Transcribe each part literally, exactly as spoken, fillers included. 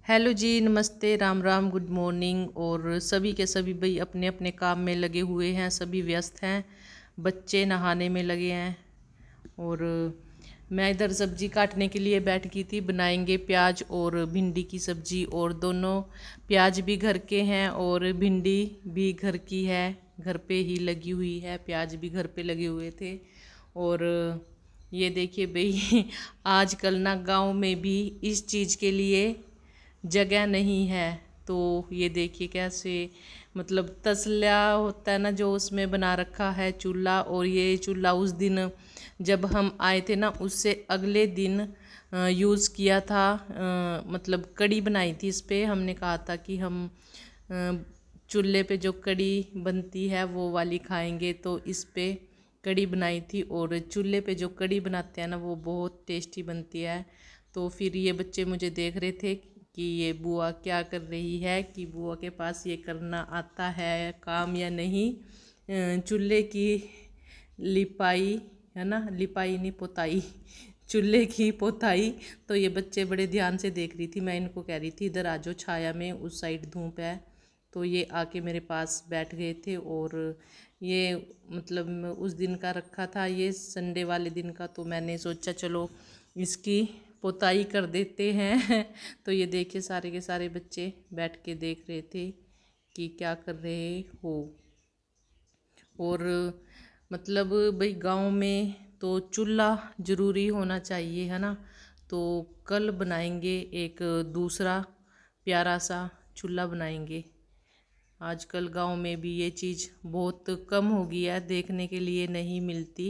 Hello जी, नमस्ते, Ram Ram, good morning. और सभी के सभी भाई अपने अपने काम में लगे हुए हैं, सभी व्यस्त हैं। बच्चे नहाने में लगे हैं और मैं इधर सब्जी काटने के लिए बैठ गई थी। बनाएंगे प्याज और भिंडी की सब्जी, और दोनों प्याज भी घर के हैं और भिंडी भी घर की है, घर पे ही लगी हुई है। प्याज भी घर पे लगे हुए थे। और ये देखिए भाई आजकल ना गांव में भी इस चीज़ के लिए जगह नहीं है। तो ये देखिए कैसे, मतलब तसला होता है ना जो, उसमें बना रखा है चूल्हा। और ये चूल्हा उस दिन जब हम आए थे ना, उससे अगले दिन यूज़ किया था। आ, मतलब कड़ी बनाई थी इस पे। हमने कहा था कि हम चूल्हे पे जो कड़ी बनती है वो वाली खाएंगे, तो इस पे कड़ी बनाई थी। और चूल्हे पे जो कड़ी बनाते हैं ना वो बहुत टेस्टी बनती है। तो फिर ये बच्चे मुझे देख रहे थे कि ये बुआ क्या कर रही है, कि बुआ के पास ये करना आता है काम या नहीं, चूल्हे की लिपाई है ना, लिपाई नहीं पोताई, चूल्हे की पोताई। तो ये बच्चे बड़े ध्यान से देख रही थी। मैं इनको कह रही थी इधर आ जाओ छाया में, उस साइड धूप है। तो ये आके मेरे पास बैठ गए थे। और ये मतलब उस दिन का रखा था, ये संडे वाले दिन का। तो मैंने सोचा चलो इसकी पोताई कर देते हैं। तो ये देखिए सारे के सारे बच्चे बैठ के देख रहे थे कि क्या कर रहे हो। और मतलब भाई गांव में तो चूल्हा ज़रूरी होना चाहिए, है ना। तो कल बनाएंगे एक दूसरा प्यारा सा चूल्हा बनाएंगे। आजकल गांव में भी ये चीज़ बहुत कम हो गई है, देखने के लिए नहीं मिलती।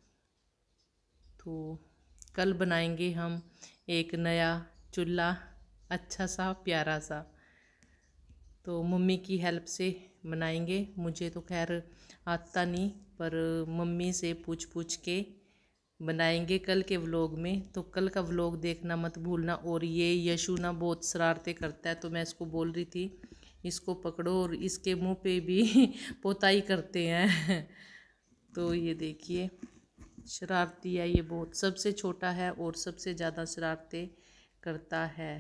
तो कल बनाएंगे हम एक नया चूल्हा, अच्छा सा प्यारा सा। तो मम्मी की हेल्प से बनाएंगे। मुझे तो खैर आता नहीं, पर मम्मी से पूछ पूछ के बनाएंगे कल के व्लॉग में। तो कल का व्लॉग देखना मत भूलना। और ये यशु ना बहुत शरारतें करता है, तो मैं इसको बोल रही थी इसको पकड़ो, और इसके मुंह पे भी पोताई करते हैं। तो ये देखिए शरारती है ये बहुत, सबसे छोटा है और सबसे ज़्यादा शरारतें करता है।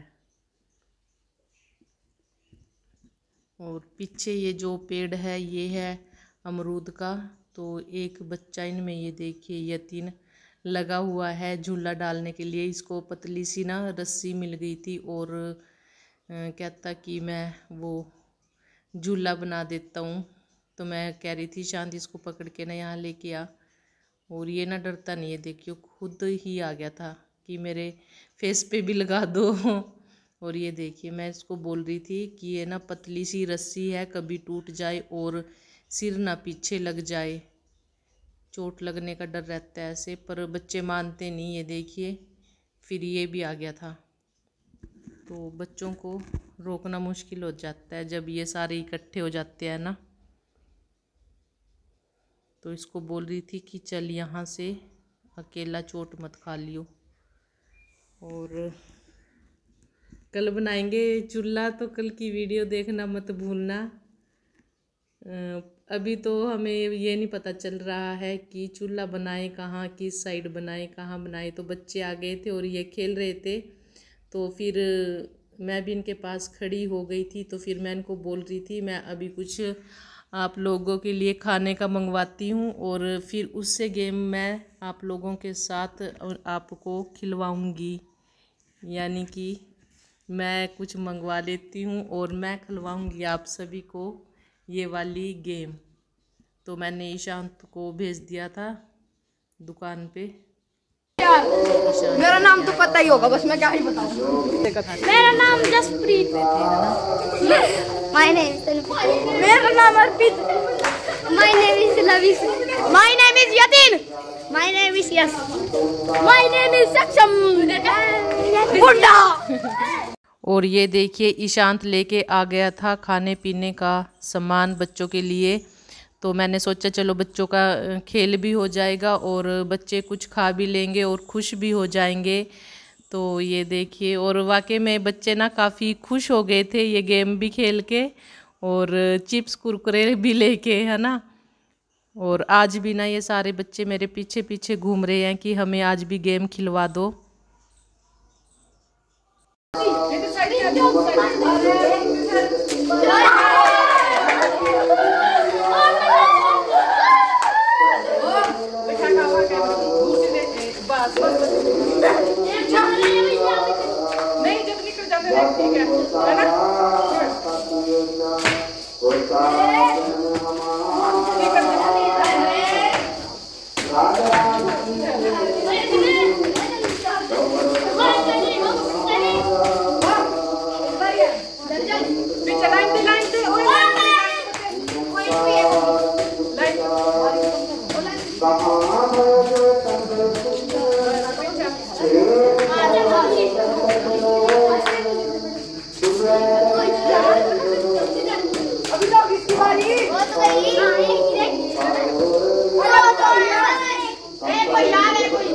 और पीछे ये जो पेड़ है ये है अमरूद का। तो एक बच्चा इनमें ये देखिए यतीन लगा हुआ है झूला डालने के लिए। इसको पतली सी ना रस्सी मिल गई थी और कहता कि मैं वो झूला बना देता हूँ। तो मैं कह रही थी शांति इसको पकड़ के ना यहाँ लेके आ। और ये ना डरता नहीं है, देखियो खुद ही आ गया था कि मेरे फेस पे भी लगा दो। और ये देखिए मैं इसको बोल रही थी कि ये ना पतली सी रस्सी है, कभी टूट जाए और सिर ना पीछे लग जाए, चोट लगने का डर रहता है ऐसे। पर बच्चे मानते नहीं। ये देखिए फिर ये भी आ गया था। तो बच्चों को रोकना मुश्किल हो जाता है जब ये सारे इकट्ठे हो जाते हैं ना। तो इसको बोल रही थी कि चल यहाँ से अकेला चोट मत खा लियो। और कल बनाएंगे चूल्हा, तो कल की वीडियो देखना मत भूलना। अभी तो हमें ये नहीं पता चल रहा है कि चूल्हा बनाए कहाँ, किस साइड बनाए, कहाँ बनाए। तो बच्चे आ गए थे और ये खेल रहे थे। तो फिर मैं भी इनके पास खड़ी हो गई थी। तो फिर मैं इनको बोल रही थी मैं अभी कुछ आप लोगों के लिए खाने का मंगवाती हूँ, और फिर उससे गेम मैं आप लोगों के साथ आपको खिलवाऊँगी। यानी कि मैं कुछ मंगवा लेती हूँ और मैं खिलवाऊँगी आप सभी को ये वाली गेम। तो मैंने ईशांत को भेज दिया था दुकान पे। मेरा नाम तो पता ही होगा, बस मैं क्या ही बताऊँ। मेरा नाम जसप्रीत है। माय नेम मेरा नाम Arpit. My name is Lavish. My name is Yatin. My name is yes. My name is Saksham Buddha. और ये देखिए ईशांत लेके आ गया था खाने पीने का सामान बच्चों के लिए। तो मैंने सोचा चलो बच्चों का खेल भी हो जाएगा और बच्चे कुछ खा भी लेंगे और खुश भी हो जाएंगे। तो ये देखिए, और वाकई में बच्चे ना काफ़ी खुश हो गए थे ये गेम भी खेल के, और चिप्स कुरकुरे भी लेके, है ना। और आज भी ना ये सारे बच्चे मेरे पीछे पीछे घूम रहे हैं कि हमें आज भी गेम खिलवा दो। नहीं जब निकल जाते हैं ठीक है है ना पीछे लाइन दे लाइन दे ओए अभी तो इसकी बारी कोई याद है कोई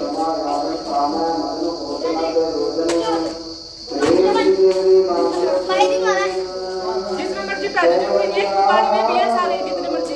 जिसमें मर्जी पैदा जो कोई एक बारी में भी है सारे जितने मर्जी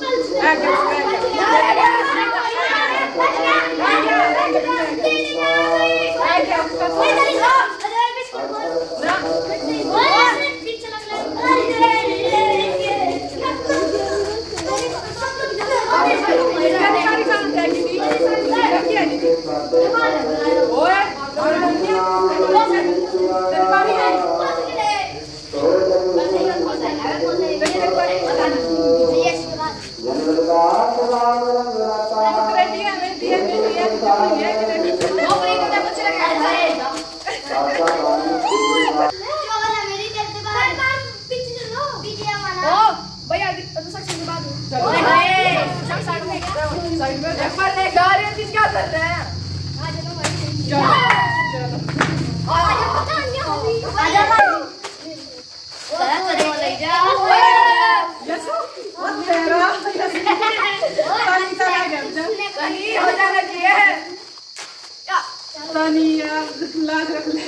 तानिया लाज रख ले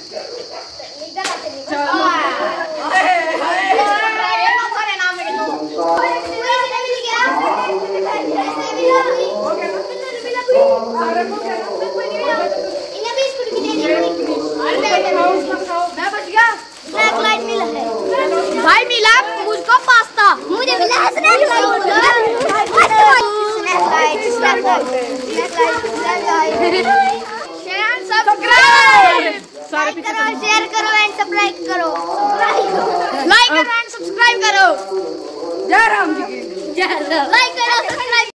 भाई मिला मुझको पास्ता मुझे मिला है snack light snack light share subscribe करो शेयर करो एंड सब्सक्राइब करो लाइक करो एंड सब्सक्राइब करो जय राम जी की लाइक करो सब्सक्राइब